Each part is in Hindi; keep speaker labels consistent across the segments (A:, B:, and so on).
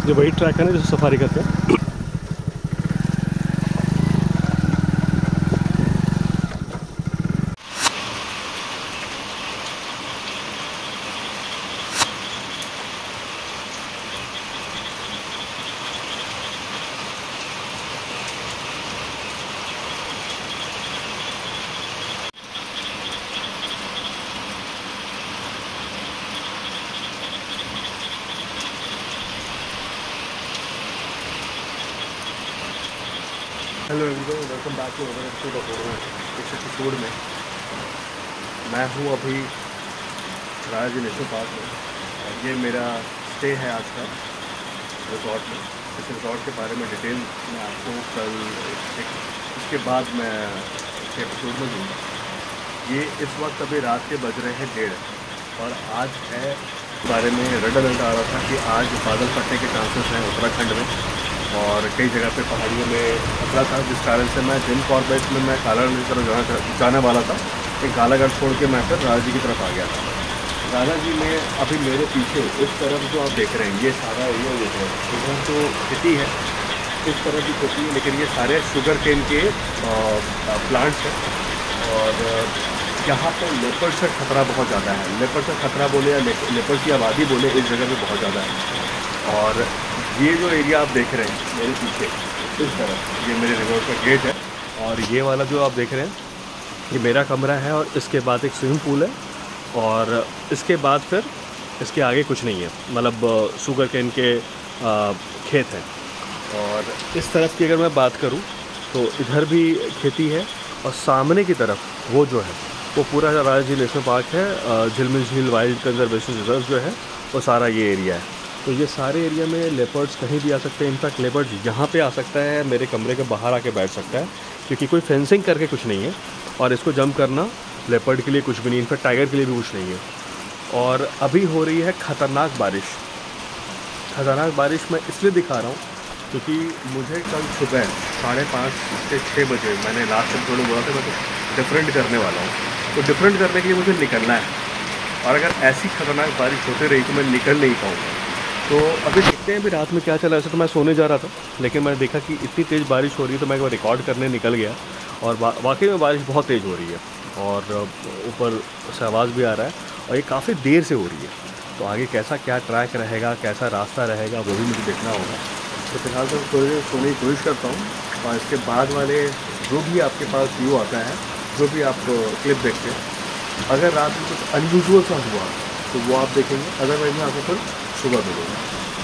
A: जो वही ट्रैक है ना जो सफारी करते हैं। Hello everyone, welcome back to our episode of over. इस एपिसोड में मैं हूँ अभी राजा नेशनल पार्क में और ये मेरा स्टे है आज का रिजॉर्ट में। इस रिजॉर्ट के बारे में डिटेल मैं आपको कल इसके बाद मैं इस एपिसोड में दूँगा। ये इस वक्त अभी रात के बज रहे हैं 1:30 और आज है बारे में रेड अलर्ट आ रहा था कि आज बादल फटने के चांसेस हैं उत्तराखंड में और कई जगह पे पहाड़ियों में खतरा था, जिस कारण से मैं जिम कॉर्बेट में मैं कालागढ़ की तरफ जाने वाला था। एक कालागढ़ छोड़ के मैं फिर राजा जी की तरफ आ गया था। राजा जी में अभी मेरे पीछे इस तरफ जो आप देख रहे हैं ये सारा एरिया देख रहे हैं, इधर तो खेती है, इस तरह की खेती है, लेकिन ये सारे शुगर केन के प्लांट्स हैं और यहाँ पर लेपर्ड से खतरा बहुत ज़्यादा है। लेपर्ड से खतरा बोले या लेपर्ड की आबादी बोले, इस जगह पे बहुत ज़्यादा है। और ये जो एरिया आप देख रहे हैं मेरे पीछे इस तरफ, ये मेरे रिजॉर्ट का गेट है और ये वाला जो आप देख रहे हैं ये मेरा कमरा है और इसके बाद एक स्विमिंग पूल है और इसके बाद फिर इसके आगे कुछ नहीं है, मतलब शुगर केन के खेत हैं। और इस तरफ की अगर मैं बात करूं तो इधर भी खेती है और सामने की तरफ वो जो है वो पूरा राजा जी नेशनल पार्क है। झिलमिल झील वाइल्ड कंजर्वेशन रिजर्व जो है वो सारा ये एरिया है। तो ये सारे एरिया में लेपर्ड्स कहीं भी आ सकते हैं। इनफैक्ट लेपर्ड्स यहाँ पे आ सकता है, मेरे कमरे के बाहर आके बैठ सकता है, क्योंकि कोई फेंसिंग करके कुछ नहीं है और इसको जंप करना लेपर्ड के लिए कुछ भी नहीं, इनफैक्ट टाइगर के लिए भी कुछ नहीं है। और अभी हो रही है ख़तरनाक बारिश। ख़तरनाक बारिश मैं इसलिए दिखा रहा हूँ क्योंकि मुझे कल सुबह 5:30 से 6 बजे मैंने लास्ट एपिसोड में बोला था मैं तो डिफरेंट करने वाला हूँ। तो डिफरेंट करने के लिए मुझे निकलना है और अगर ऐसी खतरनाक बारिश होती रही तो मैं निकल नहीं पाऊँगा। तो अभी देखते हैं अभी रात में क्या चला। वैसे तो मैं सोने जा रहा था, लेकिन मैंने देखा कि इतनी तेज़ बारिश हो रही है तो मैं एक बार रिकॉर्ड करने निकल गया और वाकई में बारिश बहुत तेज़ हो रही है और ऊपर से आवाज़ भी आ रहा है और ये काफ़ी देर से हो रही है। तो आगे कैसा क्या ट्रैक रहेगा, कैसा रास्ता रहेगा, वो भी मुझे देखना होगा। तो फिलहाल तो थोड़ी देर सोने की कोशिश करता हूँ और इसके बाद वाले जो भी आपके पास व्यू आता है, जो भी आप क्लिप देखते हैं, अगर रात में कुछ अनयूजुअल सा हुआ तो वो आप देखेंगे, अदरवाइज मैं आपको फिर सुबह मिलूँगा।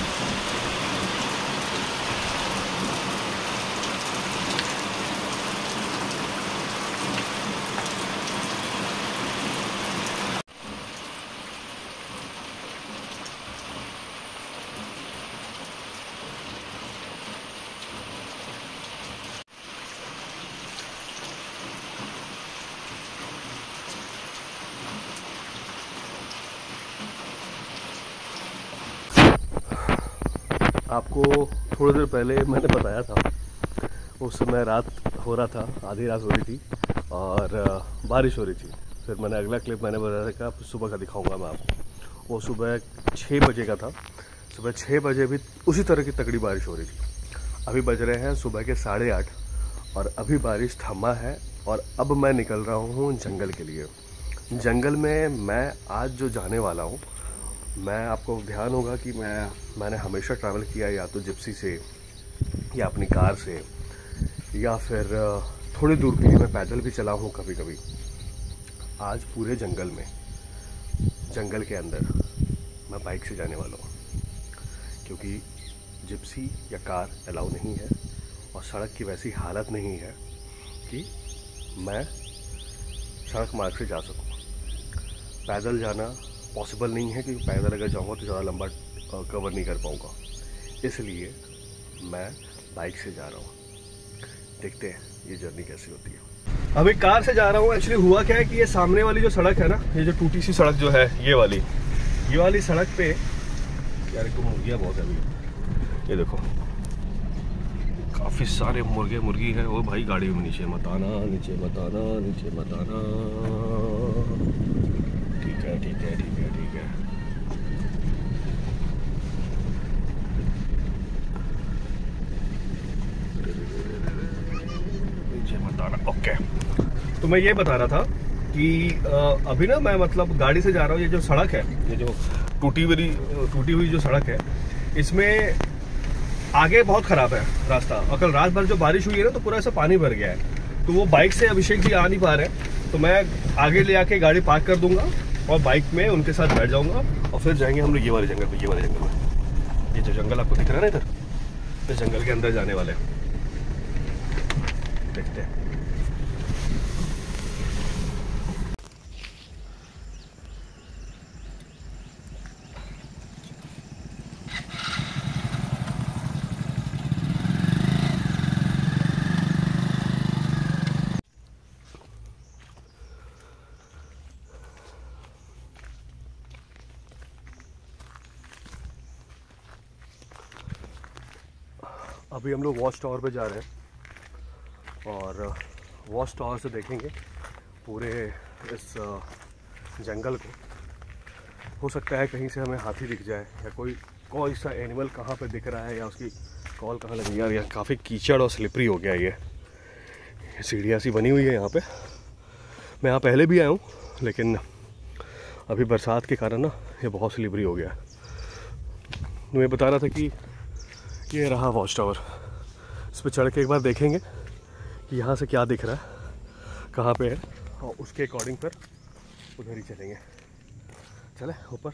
A: आपको थोड़ी देर पहले मैंने बताया था, उस समय रात हो रहा था, आधी रात हो रही थी और बारिश हो रही थी। फिर मैंने अगला क्लिप मैंने बताया था कि सुबह का दिखाऊंगा मैं आपको। वो सुबह 6 बजे का था। सुबह 6 बजे भी उसी तरह की तगड़ी बारिश हो रही थी। अभी बज रहे हैं सुबह के 8:30 और अभी बारिश थमा है और अब मैं निकल रहा हूँ जंगल के लिए। जंगल में मैं आज जो जाने वाला हूँ, मैं आपको ध्यान होगा कि मैंने हमेशा ट्रैवल किया या तो जिप्सी से या अपनी कार से या फिर थोड़ी दूर के लिए मैं पैदल भी चला हूँ कभी कभी। आज पूरे जंगल में, जंगल के अंदर मैं बाइक से जाने वाला हूँ, क्योंकि जिप्सी या कार अलाउ नहीं है और सड़क की वैसी हालत नहीं है कि मैं सड़क मार्ग से जा सकूँ। पैदल जाना पॉसिबल नहीं है, क्योंकि पैदल अगर जाऊँगा तो ज़्यादा लंबा कवर नहीं कर पाऊँगा, इसलिए मैं बाइक से जा रहा हूँ। देखते हैं ये जर्नी कैसी होती है। अभी कार से जा रहा हूँ। एक्चुअली हुआ क्या है कि ये सामने वाली जो सड़क है ना, ये जो टूटी सी सड़क जो है, ये वाली सड़क पे यार एक मुर्गियाँ बहुत है अभी। ये देखो काफ़ी सारे मुर्गे मुर्गी हैं। वो भाई गाड़ी में नीचे मत आना, नीचे मत आना, नीचे मत आना। ठीक है ठीक है ठीक है ठीक है। ओके, तो मैं ये बता रहा था कि अभी ना मैं मतलब गाड़ी से जा रहा हूँ। ये जो सड़क है, ये जो टूटी हुई जो सड़क है, इसमें आगे बहुत खराब है रास्ता। और कल रात भर जो बारिश हुई है ना, तो पूरा ऐसा पानी भर गया है। तो वो बाइक से अभिषेक जी आ नहीं पा रहे हैं, तो मैं आगे ले आके गाड़ी पार्क कर दूंगा और बाइक में उनके साथ बैठ जाऊंगा और फिर जाएंगे हम लोग ये वाले जंगल में। ये जो जंगल आपको दिख रहा है ना इधर, इस जंगल के अंदर जाने वाले हैं। देखते हैं। अभी हम लोग वॉच टावर पे जा रहे हैं और वॉच टावर से देखेंगे पूरे इस जंगल को। हो सकता है कहीं से हमें हाथी दिख जाए या कोई सा एनिमल कहाँ पे दिख रहा है या उसकी कॉल कहाँ लगी। यार काफ़ी कीचड़ और स्लिपरी हो गया ये सीढ़ियाँ सी बनी हुई है यहाँ पे। मैं यहाँ पहले भी आया हूँ, लेकिन अभी बरसात के कारण ना ये बहुत स्लिपरी हो गया। मैं बता रहा था कि ये रहा वॉच टावर। इस पर चढ़ के एक बार देखेंगे कि यहाँ से क्या दिख रहा है, कहाँ पे है, और उसके अकॉर्डिंग फिर उधर ही चलेंगे। चले ऊपर।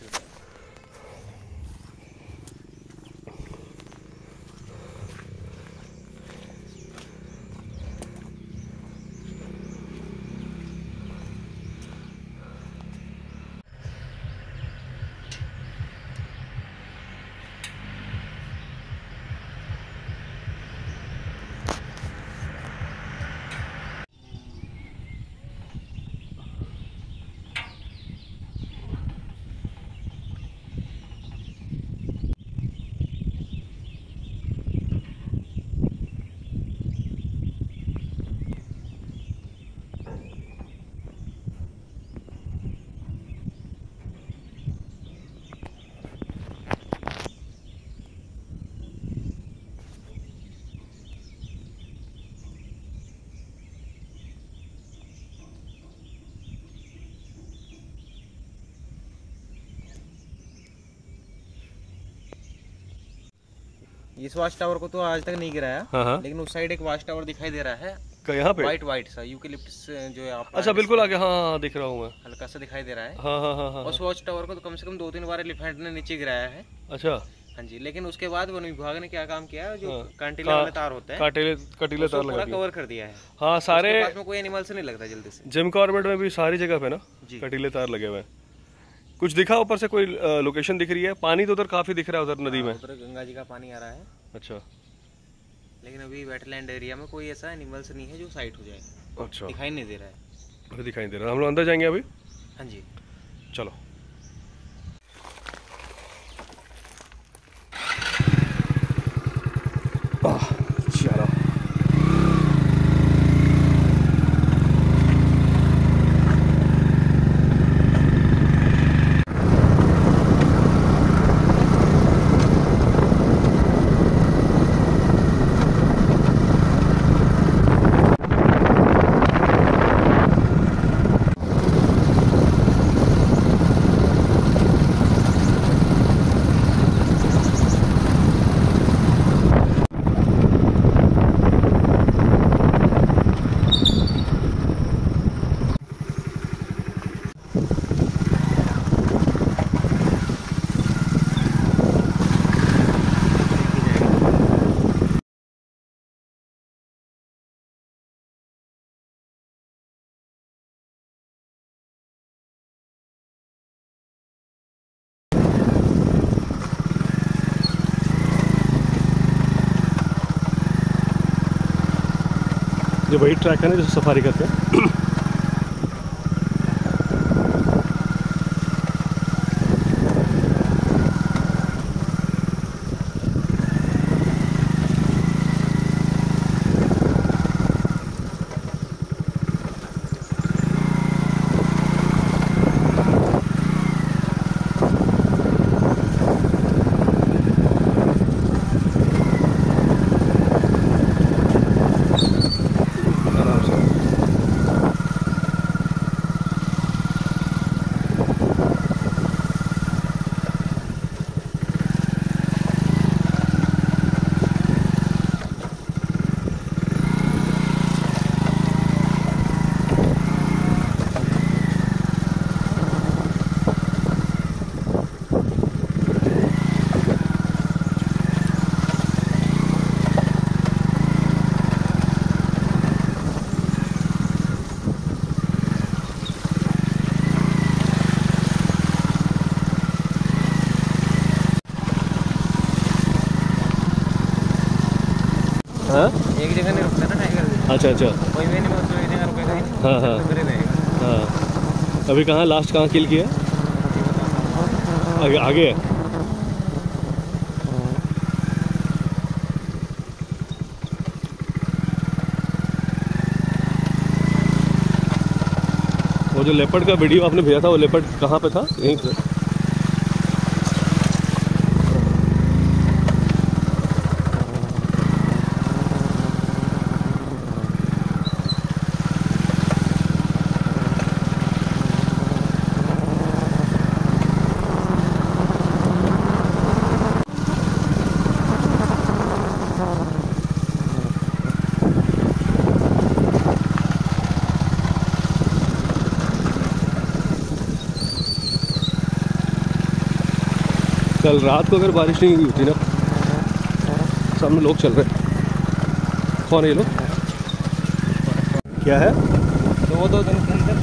B: इस वॉच टावर को तो आज तक नहीं गिराया।
A: हाँ।
B: लेकिन उस साइड एक वॉच टावर दिखाई दे रहा है।
A: यहाँ पे
B: वाइट सा यूकेलिप्टस जो है आप।
A: अच्छा, बिल्कुल आगे। हाँ, दिख रहा हूँ मैं।
B: हल्का सा दिखाई दे रहा है।
A: हाँ।
B: उस वॉच टावर को तो कम से कम 2-3 बार एलिफेंट ने नीचे गिराया है।
A: अच्छा।
B: हाँ जी, लेकिन उसके बाद वन विभाग ने क्या काम किया, जो कांटिले वाले तार होते हैं,
A: कटीले तार लगा
B: कवर कर दिया है।
A: हाँ, सारे
B: पास में कोई एनिमल से नहीं लगता जल्दी से।
A: जिम कॉर्बेट में भी सारी जगह पे ना कटीले तार लगे हुए हैं। कुछ दिखा ऊपर से? कोई लोकेशन दिख रही है? पानी तो उधर काफी दिख रहा है, उधर नदी में।
B: उधर गंगा जी का पानी आ रहा है।
A: अच्छा।
B: लेकिन अभी वेटलैंड एरिया में कोई ऐसा एनिमल्स नहीं है जो साइट हो जाए।
A: अच्छा,
B: दिखाई नहीं दे रहा है।
A: अभी दिखाई दे रहा है। हम लोग अंदर जाएंगे अभी।
B: हाँ जी,
A: चलो। चलो। ये वही ट्रैक है ना जो सफारी करते हैं। आराम से। हाँ
B: एक जगह नहीं रुकता ना टाइगर भी।
A: अच्छा अच्छा।
B: कोई भी एनिमल तो एक जगह रुकेगा ही नहीं।
A: हाँ हाँ
B: उधर ही रहेगा।
A: हाँ। अभी कहाँ लास्ट कहाँ किल किया?
B: ये बताता हूँ।
A: आगे आगे है। वो जो लेपर्ड का वीडियो आपने भेजा था, वो लेपर्ड कहाँ पे था? यहीं पे। कल रात को अगर बारिश नहीं हुई होती ना, सामने लोग चल रहे हैं। कौन है ये लोग? क्या है?
B: 2 दिन के अंदर।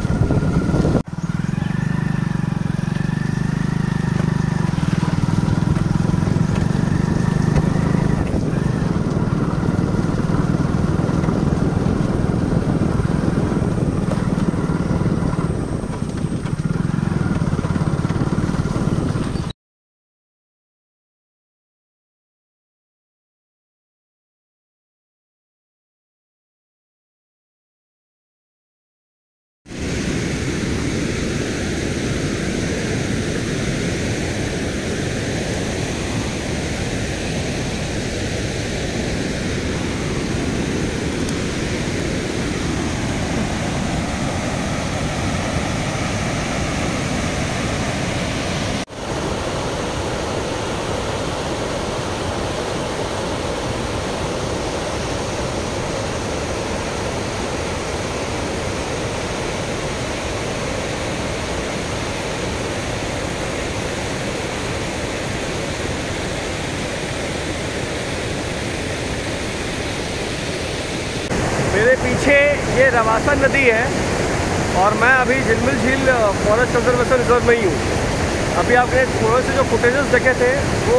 A: मेरे पीछे ये रवासा नदी है और मैं अभी झिलमिल झील फॉरेस्ट कंजर्वेशन रिजर्व में ही हूँ। अभी आपने थोड़े से जो फुटेजेस देखे थे वो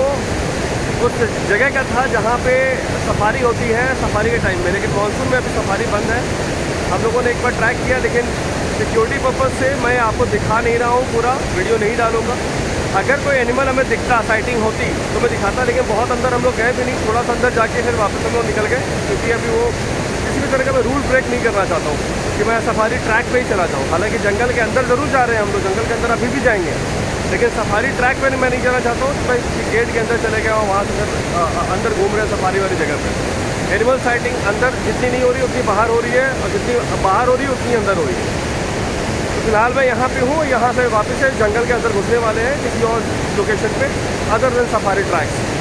A: उस जगह का था जहाँ पे सफारी होती है सफारी के टाइम में, लेकिन मानसून में अभी सफारी बंद है। हम लोगों ने एक बार ट्रैक किया, लेकिन सिक्योरिटी पर्पज़ से मैं आपको दिखा नहीं रहा हूँ, पूरा वीडियो नहीं डालूंगा। अगर कोई एनिमल हमें दिखता, साइटिंग होती तो मैं दिखाता, लेकिन बहुत अंदर हम लोग गए भी नहीं। थोड़ा सा अंदर जाके फिर वापस हम लोग निकल गए, क्योंकि अभी वो किसी भी तरह का मैं रूल ब्रेक नहीं करना चाहता हूँ कि मैं सफारी ट्रैक पे ही चला जाऊँ। हालांकि जंगल के अंदर ज़रूर जा रहे हैं हम लोग, जंगल के अंदर अभी भी जाएंगे, लेकिन सफारी ट्रैक पे मैं नहीं जाना चाहता हूँ। तो मैं गेट के अंदर चले गया और वहाँ से फिर अंदर घूम रहे हैं सफारी वाली जगह पर। एनिमल साइटिंग अंदर जितनी नहीं हो रही उतनी बाहर हो रही है, और जितनी बाहर हो रही है उतनी अंदर हो रही है। तो फिलहाल मैं यहाँ पे हूँ, यहाँ से वापस से जंगल के अंदर घुसने वाले हैं किसी और लोकेशन पे अदर देन सफारी ट्रैक्स।